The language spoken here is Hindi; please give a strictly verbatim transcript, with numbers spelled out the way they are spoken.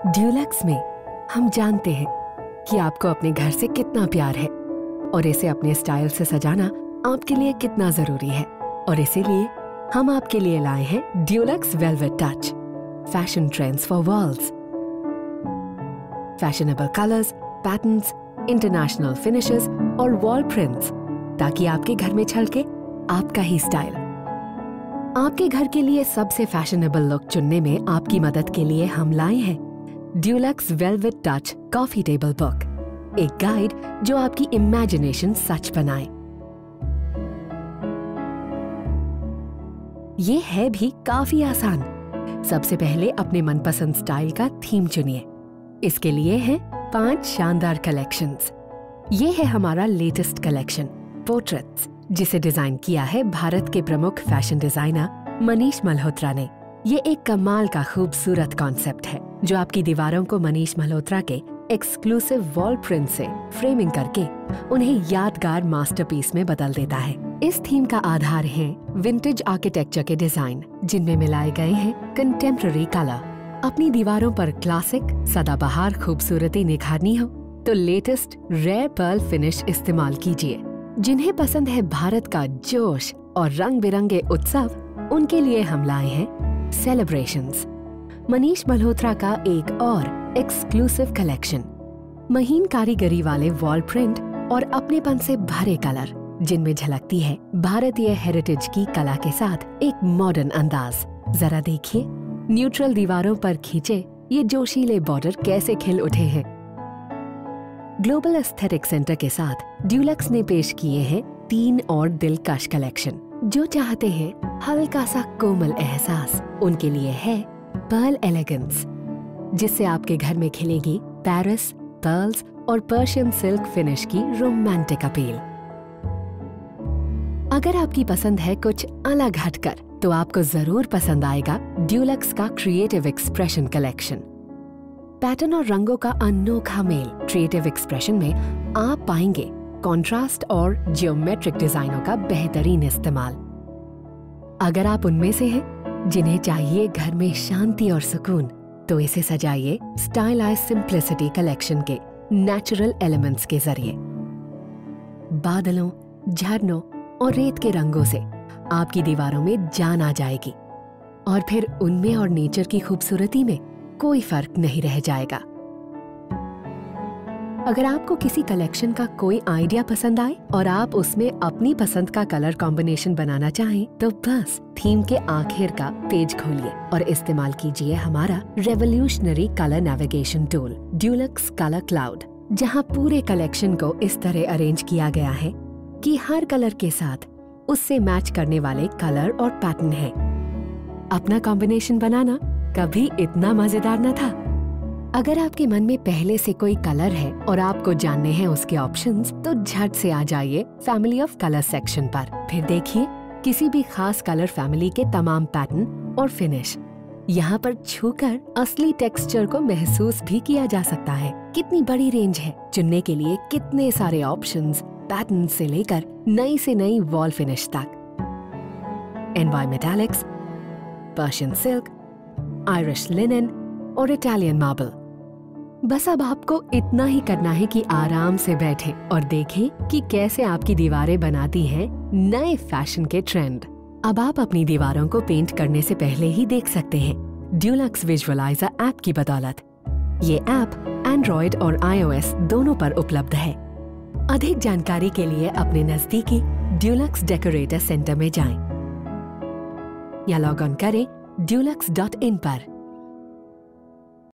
ड्यूलक्स में हम जानते हैं कि आपको अपने घर से कितना प्यार है और इसे अपने स्टाइल से सजाना आपके लिए कितना जरूरी है। और इसीलिए हम आपके लिए लाए हैं Dulux velvet touch, fashion trends for walls. Fashionable colours, patterns, international finishes और वॉल प्रिंट्स, ताकि आपके घर में छलके आपका ही स्टाइल। आपके घर के लिए सबसे फैशनेबल लुक चुनने में आपकी मदद के लिए हम लाए हैं Dulux velvet touch coffee table book, एक गाइड जो आपकी इमेजिनेशन सच बनाए। ये है भी काफी आसान। सबसे पहले अपने मनपसंद स्टाइल का थीम चुनिए। इसके लिए हैं पांच शानदार कलेक्शंस। ये है हमारा लेटेस्ट कलेक्शन पोर्ट्रेट्स, जिसे डिजाइन किया है भारत के प्रमुख फैशन डिजाइनर मनीष मल्होत्रा ने। ये एक कमाल का खूबसूरत कॉन्सेप्ट है जो आपकी दीवारों को मनीष मल्होत्रा के एक्सक्लूसिव वॉल प्रिंट से फ्रेमिंग करके उन्हें यादगार मास्टरपीस में बदल देता है। इस थीम का आधार है विंटेज आर्किटेक्चर के डिजाइन, जिनमें मिलाए गए हैं कंटेम्पररी कलर। अपनी दीवारों पर क्लासिक सदाबहार खूबसूरती निखारनी हो तो लेटेस्ट रेयर पर्ल फिनिश इस्तेमाल कीजिए। जिन्हें पसंद है भारत का जोश और रंग बिरंगे उत्सव, उनके लिए हम लाए हैं सेलिब्रेशंस, मनीष मल्होत्रा का एक और एक्सक्लूसिव कलेक्शन। महीन कारीगरी वाले वॉल प्रिंट और अपनेपन से भरे कलर, जिनमें झलकती है भारतीय हेरिटेज की कला के साथ एक मॉडर्न अंदाज। जरा देखिए न्यूट्रल दीवारों पर खींचे ये जोशीले बॉर्डर कैसे खिल उठे हैं। ग्लोबल एस्थेटिक सेंटर के साथ ड्यूलक्स ने पेश किए हैं तीन और दिलकश कलेक्शन। जो चाहते हैं हल्का सा कोमल एहसास, उनके लिए है पर्ल एलिगेंस, जिससे आपके घर में खिलेगी पेरिस, पर्ल्स और पर्शियन सिल्क फिनिश की रोमांटिक अपील। अगर आपकी पसंद है कुछ अलग हटकर, तो आपको जरूर पसंद आएगा ड्यूलक्स का क्रिएटिव एक्सप्रेशन कलेक्शन। पैटर्न और रंगों का अनोखा मेल। क्रिएटिव एक्सप्रेशन में आप पाएंगे कॉन्ट्रास्ट और जियोमेट्रिक डिजाइनों का बेहतरीन इस्तेमाल। अगर आप उनमें से हैं जिन्हें चाहिए घर में शांति और सुकून, तो इसे सजाइए स्टाइलाइज्ड सिंप्लिसिटी कलेक्शन के नेचुरल एलिमेंट्स के जरिए। बादलों, झरनों और रेत के रंगों से आपकी दीवारों में जान आ जाएगी और फिर उनमें और नेचर की खूबसूरती में कोई फर्क नहीं रह जाएगा। अगर आपको किसी कलेक्शन का कोई आइडिया पसंद आए और आप उसमें अपनी पसंद का कलर कॉम्बिनेशन बनाना चाहें, तो बस थीम के आखिर का पेज खोलिए और इस्तेमाल कीजिए हमारा revolutionary colour navigation tool Dulux colour cloud, जहां पूरे कलेक्शन को इस तरह अरेंज किया गया है कि हर कलर के साथ उससे मैच करने वाले कलर और पैटर्न है। अपना कॉम्बिनेशन बनाना कभी इतना मजेदार न था। अगर आपके मन में पहले से कोई कलर है और आपको जानने हैं उसके ऑप्शंस, तो झट से आ जाइए फैमिली ऑफ कलर सेक्शन पर। फिर देखिए किसी भी खास कलर फैमिली के तमाम पैटर्न और फिनिश। यहाँ पर छूकर असली टेक्सचर को महसूस भी किया जा सकता है। कितनी बड़ी रेंज है, चुनने के लिए कितने सारे ऑप्शंस, पैटर्न से लेकर नई से नई वॉल फिनिश तक। NY metallics, Persian silk, Irish linen और इटालियन मार्बल। बस अब आपको इतना ही करना है कि आराम से बैठें और देखें कि कैसे आपकी दीवारें बनाती हैं नए फैशन के ट्रेंड। अब आप अपनी दीवारों को पेंट करने से पहले ही देख सकते हैं ड्यूलक्स विजुअलाइजर ऐप की बदौलत। ये ऐप एंड्रॉइड और आईओएस दोनों पर उपलब्ध है। अधिक जानकारी के लिए अपने नजदीकी ड्यूलक्स डेकोरेटर सेंटर में जाएं या लॉग ऑन करें ड्यूलक्स डॉट इन पर।